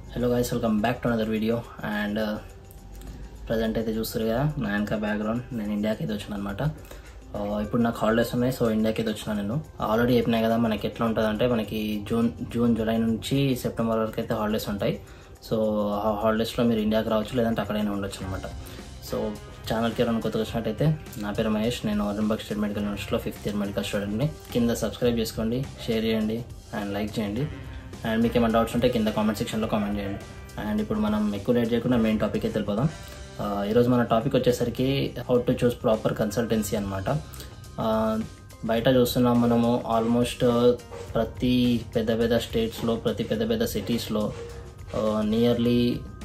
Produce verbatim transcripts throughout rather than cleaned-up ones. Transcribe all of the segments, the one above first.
Hello guys, welcome back to another video. And present అయితే చూస్తారు కదా నా వెనక బ్యాక్గ్రౌండ్. నేను ఇండియాకి అయితే వచ్చాను అనమాట. ఇప్పుడు నాకు హాలిడేస్ ఉన్నాయి, సో ఇండియాకి అయితే వచ్చినా. నేను ఆల్రెడీ చెప్పినాయి కదా మనకి ఎట్లా ఉంటుంది అంటే మనకి జూన్ జూన్ జూలై నుంచి సెప్టెంబర్ వరకు అయితే హాలిడేస్ ఉంటాయి. సో ఆ హాలిడేస్లో మీరు ఇండియాకి రావచ్చు, లేదంటే అక్కడైనా ఉండొచ్చు అనమాట. సో ఛానల్కి ఎవరైనా కొత్తగా వచ్చినట్టయితే నా పేరు మహేష్, నేను అరుణ్బాగ్ స్టేట్ మెడికల్ యూనివర్సిటీలో ఫిఫ్త్ ఇయర్ మెడికల్ స్టూడెంట్ని. కింద సబ్స్క్రైబ్ చేసుకోండి, షేర్ చేయండి అండ్ లైక్ చేయండి. అండ్ మీకు ఏమైనా డౌట్స్ ఉంటే కింద కామెంట్ సెక్షన్లో కామెంట్ చేయండి. అండ్ ఇప్పుడు మనం ఎక్కువ లేట్ చేయకుండా మెయిన్ టాపిక్ అయితే వెళ్ళిపోదాం. ఈరోజు మన టాపిక్ వచ్చేసరికి how to choose proper consultancy అనమాట. బయట చూస్తున్నాం మనము ఆల్మోస్ట్ ప్రతి పెద్ద పెద్ద స్టేట్స్లో, ప్రతి పెద్ద పెద్ద సిటీస్లో నియర్లీ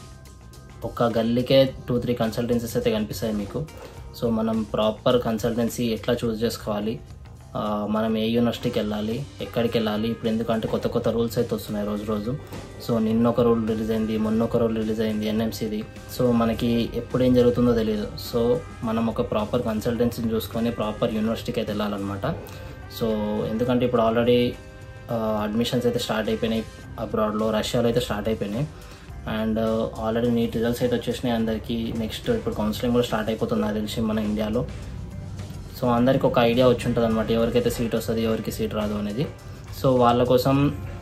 ఒక గల్లీకే టూ త్రీ కన్సల్టెన్సీస్ అయితే కనిపిస్తాయి మీకు. సో మనం ప్రాపర్ కన్సల్టెన్సీ ఎట్లా చూస్ చేసుకోవాలి, మనం ఏ యూనివర్సిటీకి వెళ్ళాలి, ఎక్కడికి వెళ్ళాలి, ఇప్పుడు ఎందుకంటే కొత్త కొత్త రూల్స్ అయితే వస్తున్నాయి రోజు రోజు. సో నిన్న ఒక రూల్ రిలీజ్ అయింది, మొన్న ఒక రూల్ రిలీజ్ అయింది ఎన్ఎంసీది. సో మనకి ఎప్పుడు ఏం జరుగుతుందో తెలియదు. సో మనం ఒక ప్రాపర్ కన్సల్టెన్సీని చూసుకొని ప్రాపర్ యూనివర్సిటీకి అయితే వెళ్ళాలన్నమాట. సో ఎందుకంటే ఇప్పుడు ఆల్రెడీ అడ్మిషన్స్ అయితే స్టార్ట్ అయిపోయినాయి అబ్రాడ్లో, రష్యాలో అయితే స్టార్ట్ అయిపోయినాయి. అండ్ ఆల్రెడీ నీట్ రిజల్ట్స్ అయితే వచ్చేసినాయి అందరికీ. నెక్స్ట్ ఇప్పుడు కౌన్సిలింగ్ కూడా స్టార్ట్ అయిపోతుంది నాకు తెలిసి మన ఇండియాలో. సో అందరికి ఒక ఐడియా వచ్చి ఉంటుంది అనమాట, ఎవరికైతే సీట్ వస్తుంది, ఎవరికి సీట్ రాదు అనేది. సో వాళ్ళ కోసం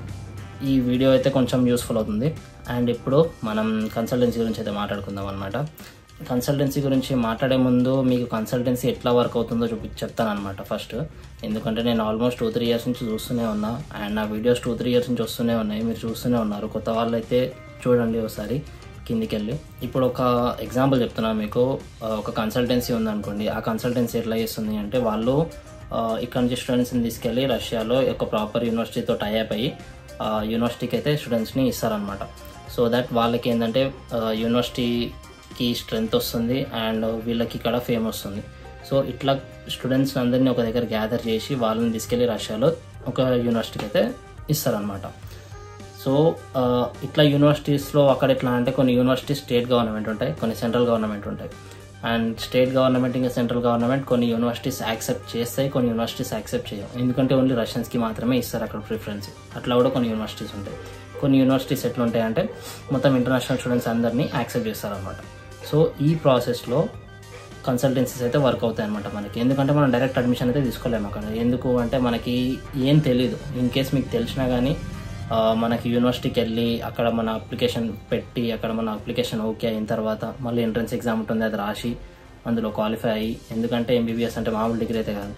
ఈ వీడియో అయితే కొంచెం యూస్ఫుల్ అవుతుంది. అండ్ ఇప్పుడు మనం కన్సల్టెన్సీ గురించి అయితే మాట్లాడుకుందాం అనమాట. కన్సల్టెన్సీ గురించి మాట్లాడే ముందు మీకు కన్సల్టెన్సీ ఎట్లా వర్క్ అవుతుందో చూపి చెప్తాను అనమాట ఫస్ట్. ఎందుకంటే నేను ఆల్మోస్ట్ టూ త్రీ ఇయర్స్ నుంచి చూస్తూనే ఉన్నా, అండ్ నా వీడియోస్ టూ త్రీ ఇయర్స్ నుంచి వస్తూనే ఉన్నాయి, మీరు చూస్తూనే ఉన్నారు. కొత్త వాళ్ళు అయితే చూడండి ఒకసారి కిందికి వెళ్ళి. ఇప్పుడు ఒక ఎగ్జాంపుల్ చెప్తున్నాను మీకు. ఒక కన్సల్టెన్సీ ఉందనుకోండి, ఆ కన్సల్టెన్సీ ఎట్లా చేస్తుంది అంటే వాళ్ళు ఇక్కడ నుంచి స్టూడెంట్స్ని తీసుకెళ్ళి రష్యాలో ఒక ప్రాపర్ యూనివర్సిటీతో టైఅప్ అయ్యి యూనివర్సిటీకి అయితే స్టూడెంట్స్ని ఇస్తారనమాట. సో దట్ వాళ్ళకి ఏంటంటే యూనివర్సిటీకి స్ట్రెంగ్త్ వస్తుంది అండ్ వీళ్ళకి ఇక్కడ ఫేమ్ వస్తుంది. సో ఇట్లా స్టూడెంట్స్ అందరినీ ఒక దగ్గర గ్యాదర్ చేసి వాళ్ళని తీసుకెళ్ళి రష్యాలో ఒక యూనివర్సిటీకి అయితే ఇస్తారనమాట. సో ఇట్లా యూనివర్సిటీస్లో అక్కడ ఎట్లా అంటే కొన్ని యూనివర్సిటీస్ స్టేట్ గవర్నమెంట్ ఉంటాయి, కొన్ని సెంట్రల్ గవర్నమెంట్ ఉంటాయి. అండ్ స్టేట్ గవర్నమెంట్ ఇంకా సెంట్రల్ గవర్నమెంట్ కొన్ని యూనివర్సిటీస్ యాక్సెప్ట్ చేస్తాయి, కొన్ని యూనివర్సిటీస్ యాక్సెప్ట్ చేయవు. ఎందుకంటే ఓన్లీ రష్యన్స్కి మాత్రమే ఇస్తారు అక్కడ ప్రిఫరెన్స్. అట్లా కూడా కొన్ని యూనివర్సిటీస్ ఉంటాయి. కొన్ని యూనివర్సిటీస్ ఎట్లా ఉంటాయి అంటే మొత్తం ఇంటర్నేషనల్ స్టూడెంట్స్ అందరినీ యాక్సెప్ట్ చేస్తారనమాట. సో ఈ ప్రాసెస్లో కన్సల్టెన్సీస్ అయితే వర్క్ అవుతాయి అనమాట మనకి. ఎందుకంటే మనం డైరెక్ట్ అడ్మిషన్ అయితే తీసుకోలేము అక్కడ. ఎందుకు అంటే మనకి ఏం తెలీదు. ఇన్ కేస్ మీకు తెలిసినా కానీ మనకి యూనివర్సిటీకి వెళ్ళి అక్కడ మన అప్లికేషన్ పెట్టి అక్కడ మన అప్లికేషన్ ఓకే అయిన తర్వాత మళ్ళీ ఎంట్రన్స్ ఎగ్జామ్ ఉంటుంది, అది రాసి అందులో క్వాలిఫై అయ్యి, ఎందుకంటే ఎంబీబీఎస్ అంటే మామూలు డిగ్రీ అయితే కాదు.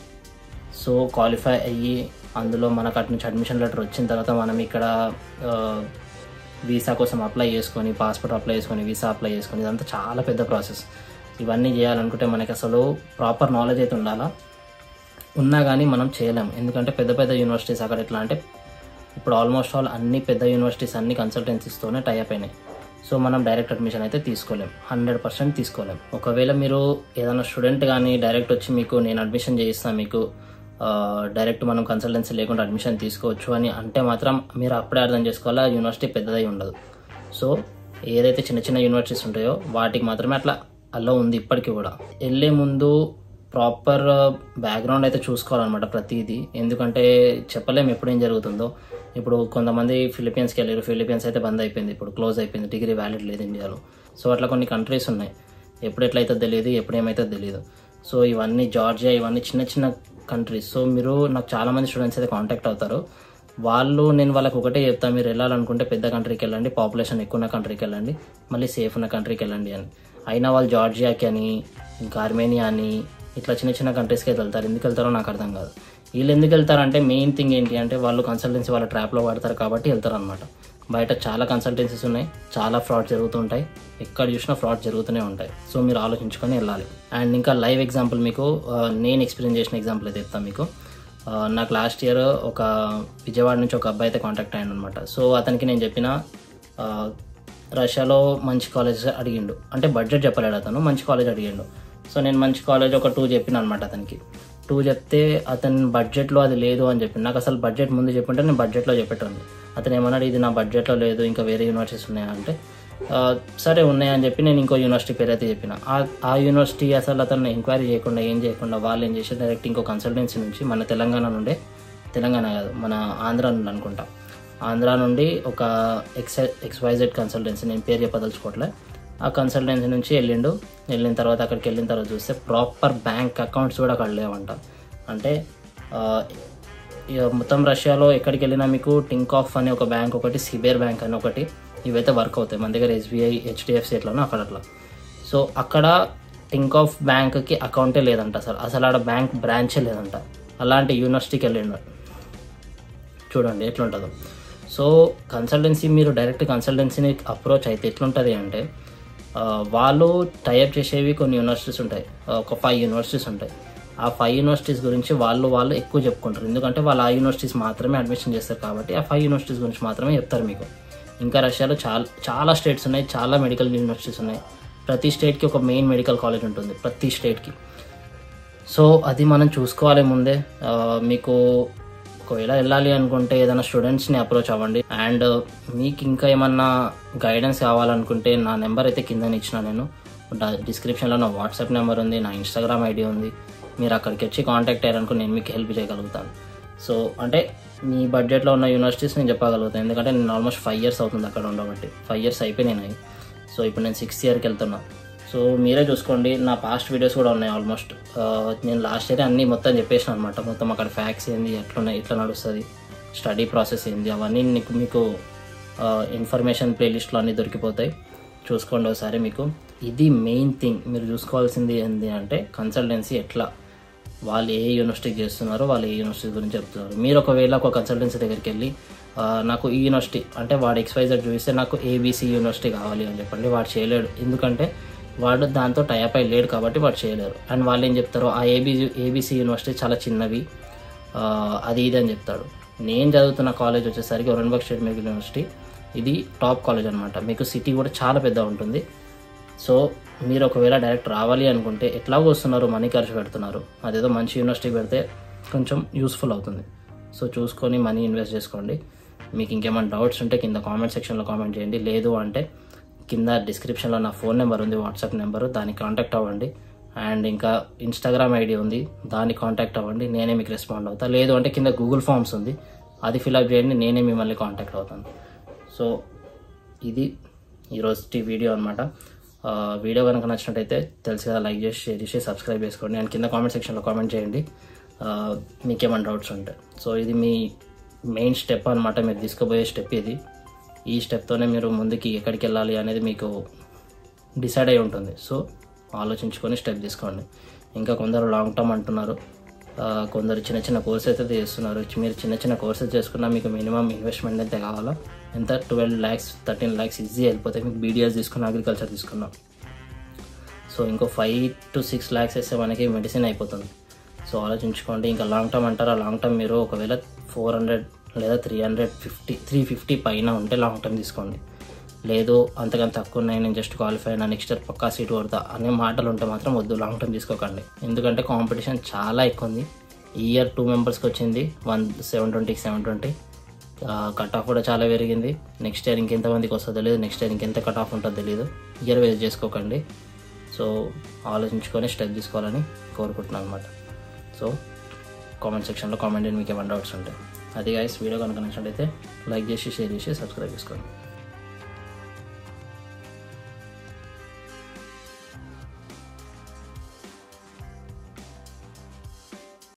సో క్వాలిఫై అయ్యి అందులో మనకు అటు నుంచి అడ్మిషన్ లెటర్ వచ్చిన తర్వాత మనం ఇక్కడ వీసా కోసం అప్లై చేసుకొని, పాస్పోర్ట్ అప్లై చేసుకొని, వీసా అప్లై చేసుకొని, ఇదంతా చాలా పెద్ద ప్రాసెస్. ఇవన్నీ చేయాలనుకుంటే మనకి అసలు ప్రాపర్ నాలెడ్జ్ అయితే ఉండాలా. ఉన్నా కానీ మనం చేయలేము. ఎందుకంటే పెద్ద పెద్ద యూనివర్సిటీస్ అక్కడ ఎట్లా అంటే ఇప్పుడు ఆల్మోస్ట్ ఆల్ అన్ని పెద్ద యూనివర్సిటీస్ అన్ని కన్సల్టెన్సీస్తోనే టైఅప్ అయినాయి. సో మనం డైరెక్ట్ అడ్మిషన్ అయితే తీసుకోలేం, హండ్రెడ్ పర్సెంట్ తీసుకోలేం. ఒకవేళ మీరు ఏదైనా స్టూడెంట్ కానీ డైరెక్ట్ వచ్చి మీకు నేను అడ్మిషన్ చేయిస్తాను, మీకు డైరెక్ట్ మనం కన్సల్టెన్సీ లేకుండా అడ్మిషన్ తీసుకోవచ్చు అని అంటే మాత్రం మీరు అప్పుడే అర్థం చేసుకోవాలా యూనివర్సిటీ పెద్దదై ఉండదు. సో ఏదైతే చిన్న చిన్న యూనివర్సిటీస్ ఉంటాయో వాటికి మాత్రమే అట్లా అలా ఉంది ఇప్పటికీ కూడా. వెళ్ళే ముందు ప్రాపర్ బ్యాక్గ్రౌండ్ అయితే చూసుకోవాలన్నమాట ప్రతిదీ. ఎందుకంటే చెప్పలేము ఎప్పుడు ఏం జరుగుతుందో. ఇప్పుడు కొంతమంది ఫిలిపీన్స్కి వెళ్ళారు, ఫిలిపీన్స్ అయితే బంద్ అయిపోయింది, ఇప్పుడు క్లోజ్ అయిపోయింది, డిగ్రీ వ్యాలిడ్ లేదు ఇండియాలో. సో అట్లా కొన్ని కంట్రీస్ ఉన్నాయి, ఎప్పుడు ఎట్లయితే తెలియదు, ఎప్పుడు ఏమైతే తెలియదు. సో ఇవన్నీ జార్జియా, ఇవన్నీ చిన్న చిన్న కంట్రీస్. సో మీరు నాకు చాలామంది స్టూడెంట్స్ అయితే కాంటాక్ట్ అవుతారు. వాళ్ళు నేను వాళ్ళకి ఒకటే చెప్తాను, మీరు వెళ్ళాలనుకుంటే పెద్ద కంట్రీకి వెళ్ళండి, పాపులేషన్ ఎక్కువ ఉన్న కంట్రీకి వెళ్ళండి, మళ్ళీ సేఫ్ ఉన్న కంట్రీకి వెళ్ళండి అని. అయినా వాళ్ళు జార్జియాకి అని, ఇంకా ఆర్మేనియా అని, ఇట్లా చిన్న చిన్న కంట్రీస్కి వెళ్తారు. ఎందుకు వెళ్తారో నాకు అర్థం కాదు. వీళ్ళు ఎందుకు వెళ్తారంటే మెయిన్ థింగ్ ఏంటి అంటే వాళ్ళు కన్సల్టెన్సీ వాళ్ళ ట్రాప్లో పడతారు కాబట్టి వెళ్తారు అనమాట. బయట చాలా కన్సల్టెన్సీస్ ఉన్నాయి, చాలా ఫ్రాడ్ జరుగుతుంటాయి, ఎక్కడ చూసినా ఫ్రాడ్ జరుగుతూనే ఉంటాయి. సో మీరు ఆలోచించుకొని వెళ్ళాలి. అండ్ ఇంకా లైవ్ ఎగ్జాంపుల్ మీకు నేను ఎక్స్పీరియన్స్ చేసిన ఎగ్జాంపుల్ అయితే చెప్తాను మీకు. నాకు లాస్ట్ ఇయర్ ఒక విజయవాడ నుంచి ఒక అబ్బాయి అయితే కాంటాక్ట్ అయ్యాను అనమాట. సో అతనికి నేను చెప్పిన రష్యాలో మంచి కాలేజ్ అడిగిండు, అంటే బడ్జెట్ చెప్పలేడు అతను, మంచి కాలేజ్ అడిగిండు. సో నేను మంచి కాలేజ్ ఒక టూ చెప్పిన అనమాట అతనికి. టూ చెప్తే అతని బడ్జెట్లో అది లేదు అని చెప్పి, నాకు అసలు బడ్జెట్ ముందు చెప్పుంటే నేను బడ్జెట్లో చెప్పేటోని. అతను ఏమన్నాడు, ఇది నా బడ్జెట్లో లేదు, ఇంకా వేరే యూనివర్సిటీస్ ఉన్నాయా అంటే సరే ఉన్నాయని చెప్పి నేను ఇంకో యూనివర్సిటీ పేరు అయితే చెప్పిన. ఆ యూనివర్సిటీ అసలు అతను ఎంక్వైరీ చేయకుండా ఏం చేయకుండా వాళ్ళు ఏం చేసి డైరెక్ట్ ఇంకో కన్సల్టెన్సీ నుంచి మన తెలంగాణ నుండే, తెలంగాణ కాదు మన ఆంధ్ర నుండి అనుకుంటా, ఆంధ్రా నుండి ఒక ఎక్స్ ఎక్స్వైజెడ్ కన్సల్టెన్సీ, నేను పేరు చెప్పదలుచుకోవట్లే, ఆ కన్సల్టెన్సీ నుంచి వెళ్ళిండు. వెళ్ళిన తర్వాత అక్కడికి వెళ్ళిన తర్వాత చూస్తే ప్రాపర్ బ్యాంక్ అకౌంట్స్ కూడా అక్కడ లేవంట. అంటే మొత్తం రష్యాలో ఎక్కడికి వెళ్ళినా మీకు టింకాఫ్ అనే ఒక బ్యాంక్ ఒకటి, సిబేర్ బ్యాంక్ అని ఒకటి, ఇవైతే వర్క్ అవుతాయి. మన దగ్గర ఎస్బీఐ, హెచ్డిఎఫ్సి ఎట్లనో అక్కడ అట్లా. సో అక్కడ టింకాఫ్ బ్యాంక్కి అకౌంటే లేదంట, అసలు అసలు ఆడ బ్యాంక్ బ్రాంచే లేదంట. అలాంటి యూనివర్సిటీకి వెళ్ళిండు. చూడండి ఎట్లుంటుందో. సో కన్సల్టెన్సీ, మీరు డైరెక్ట్ కన్సల్టెన్సీని అప్రోచ్ అయితే ఎట్లుంటుంది అంటే, వాళ్ళు టైఅప్ చేసేవి కొన్ని యూనివర్సిటీస్ ఉంటాయి, ఒక ఫైవ్ యూనివర్సిటీస్ ఉంటాయి. ఆ ఫైవ్ యూనివర్సిటీస్ గురించి వాళ్ళు వాళ్ళు ఎక్కువ చెప్పుకుంటారు, ఎందుకంటే వాళ్ళు ఆ యూనివర్సిటీస్ మాత్రమే అడ్మిషన్ చేస్తారు కాబట్టి ఆ ఫైవ్ యూనివర్సిటీస్ గురించి మాత్రమే చెప్తారు మీకు. ఇంకా రష్యాలో చాలా చాలా స్టేట్స్ ఉన్నాయి, చాలా మెడికల్ యూనివర్సిటీస్ ఉన్నాయి. ప్రతి స్టేట్కి ఒక మెయిన్ మెడికల్ కాలేజ్ ఉంటుంది, ప్రతి స్టేట్కి. సో అది మనం చూసుకోవాలి ముందే. మీకు ఒకవేళ వెళ్ళాలి అనుకుంటే ఏదైనా స్టూడెంట్స్ని అప్రోచ్ అవ్వండి. అండ్ మీకు ఇంకా ఏమన్నా గైడెన్స్ కావాలనుకుంటే నా నెంబర్ అయితే కింద ఇచ్చిన, నేను డిస్క్రిప్షన్లో నా వాట్సాప్ నెంబర్ ఉంది, నా ఇన్స్టాగ్రామ్ ఐడి ఉంది. మీరు అక్కడికి వచ్చి కాంటాక్ట్ అయ్యారనుకో నేను మీకు హెల్ప్ చేయగలుగుతాను. సో అంటే మీ బడ్జెట్లో ఉన్న యూనివర్సిటీస్ నేను చెప్పగలుగుతాను, ఎందుకంటే నేను ఆల్మోస్ట్ ఫైవ్ ఇయర్స్ అవుతుంది అక్కడ ఉండబట్టి. ఫైవ్ ఇయర్స్ అయిపోయినాయి. సో ఇప్పుడు నేను సిక్స్త్ ఇయర్కి వెళ్తున్నా. సో మీరే చూసుకోండి, నా పాస్ట్ వీడియోస్ కూడా ఉన్నాయి ఆల్మోస్ట్. నేను లాస్ట్ ఇయర్ అన్నీ మొత్తం చెప్పేసిన అనమాట. మొత్తం అక్కడ ఫ్యాక్ట్స్ ఏంది, ఎట్లున్నాయి, ఎట్లా నడుస్తుంది, స్టడీ ప్రాసెస్ ఏంది, అవన్నీ నీకు మీకు ఇన్ఫర్మేషన్ ప్లేలిస్ట్లో అన్నీ దొరికిపోతాయి. చూసుకోండి ఒకసారి. మీకు ఇది మెయిన్ థింగ్ మీరు చూసుకోవాల్సింది ఏంటి అంటే, కన్సల్టెన్సీ ఎట్లా, వాళ్ళు ఏ యూనివర్సిటీకి చేస్తున్నారో, వాళ్ళు ఏ యూనివర్సిటీ గురించి చెప్తున్నారు. మీరు ఒకవేళ ఒక కన్సల్టెన్సీ దగ్గరికి వెళ్ళి నాకు ఈ యూనివర్సిటీ అంటే వాడు ఎక్స్వైజెడ్ చూపిస్తే నాకు ఏబీసీ యూనివర్సిటీ కావాలి అని చెప్పండి, వాడు చేయలేడు. ఎందుకంటే వాడు దాంతో టైప్ అయి లేడు కాబట్టి వాడు చేయలేరు. అండ్ వాళ్ళు ఏం చెప్తారు, ఆ ఏబీసీ ఏబీసీ యూనివర్సిటీ చాలా చిన్నవి, అది ఇది అని చెప్తాడు. నేను చదువుతున్న కాలేజ్ వచ్చేసరికి ఒరెన్బర్గ్ స్టేట్ మెడికల్ యూనివర్సిటీ, ఇది టాప్ కాలేజ్ అనమాట. మీకు సిటీ కూడా చాలా పెద్ద ఉంటుంది. సో మీరు ఒకవేళ డైరెక్ట్ రావాలి అనుకుంటే, ఎట్లాగో వస్తున్నారు, మనీ ఖర్చు పెడుతున్నారు, అదేదో మంచి యూనివర్సిటీ పెడితే కొంచెం యూస్ఫుల్ అవుతుంది. సో చూసుకొని మనీ ఇన్వెస్ట్ చేసుకోండి. మీకు ఇంకేమైనా డౌట్స్ ఉంటే కింద కామెంట్ సెక్షన్లో కామెంట్ చేయండి. లేదు అంటే కింద డిస్క్రిప్షన్లో నా ఫోన్ నెంబర్ ఉంది, వాట్సాప్ నెంబరు, దానికి కాంటాక్ట్ అవ్వండి. అండ్ ఇంకా ఇన్స్టాగ్రామ్ ఐడి ఉంది, దానికి కాంటాక్ట్ అవ్వండి, నేనే మీకు రెస్పాండ్ అవుతాను. లేదు అంటే కింద గూగుల్ ఫామ్స్ ఉంది, అది ఫిల్అప్ చేయండి, నేనే మిమ్మల్ని కాంటాక్ట్ అవుతాను. సో ఇది ఈరోజు వీడియో అనమాట. వీడియో కనుక నచ్చినట్టయితే తెలుసు కదా, లైక్ చేసి, షేర్ చేసి, సబ్స్క్రైబ్ చేసుకోండి. అండ్ కింద కామెంట్ సెక్షన్లో కామెంట్ చేయండి మీకేమైనా డౌట్స్ ఉంటాయి. సో ఇది మీ మెయిన్ స్టెప్ అనమాట, మీరు తీసుకోబోయే స్టెప్ ఇది. ఈ స్టెప్తోనే మీరు ముందుకి ఎక్కడికి వెళ్ళాలి అనేది మీకు డిసైడ్ అయి ఉంటుంది. సో ఆలోచించుకొని స్టెప్ తీసుకోండి. ఇంకా కొందరు లాంగ్ టర్మ్ అంటున్నారు, కొందరు చిన్న చిన్న కోర్సెస్ అయితే చేస్తున్నారు. మీరు చిన్న చిన్న కోర్సెస్ చేసుకున్నా మీకు మినిమం ఇన్వెస్ట్మెంట్ అయితే కావాలా, ఎంత twelve lakhs thirteen lakhs easy వెళ్ళిపోతాయి. మీకు బీడిఎస్ తీసుకున్న, అగ్రికల్చర్ తీసుకున్నాం, సో ఇంకో ఫైవ్ టు సిక్స్ ల్యాక్స్ వేస్తే మనకి మెడిసిన్ అయిపోతుంది. సో ఆలోచించుకోండి. ఇంకా లాంగ్ టర్మ్ అంటారా, లాంగ్ టర్మ్ మీరు ఒకవేళ ఫోర్ హండ్రెడ్ లేదా three hundred fifty three fifty పైన ఉంటే లాంగ్ టర్మ్ తీసుకోండి. లేదు అంతకంత తక్కువ ఉన్నాయి, నేను జస్ట్ క్వాలిఫై అయినా, నెక్స్ట్ ఇయర్ పక్కా సీట్ కొడతా అనే మాటలు ఉంటే మాత్రం వద్దు, లాంగ్ టర్మ్ తీసుకోకండి. ఎందుకంటే కాంపిటీషన్ చాలా ఎక్కువ ఉంది. ఈ ఇయర్ టూ మెంబర్స్కి వచ్చింది వన్ సెవెన్ ట్వంటీకి సెవెన్ ట్వంటీ కట్ ఆఫ్ కూడా చాలా పెరిగింది. నెక్స్ట్ ఇయర్ ఇంకెంతమందికి వస్తుందో తెలియదు, నెక్స్ట్ ఇయర్ ఇంకెంత కట్ ఆఫ్ ఉంటుందో తెలియదు. ఇయర్ వేస్ట్ చేసుకోకండి. సో ఆలోచించుకొని స్టెప్ తీసుకోవాలని కోరుకుంటున్నాను అనమాట. సో కామెంట్ సెక్షన్లో కామెంట్ చేయండి మీకు ఏమైనా డౌట్స్ ఉంటాయి. అది గైస్, వీడియో కనుక నచ్చినట్టయితే లైక్ చేసి, షేర్ చేసి, సబ్స్క్రైబ్ చేసుకోండి.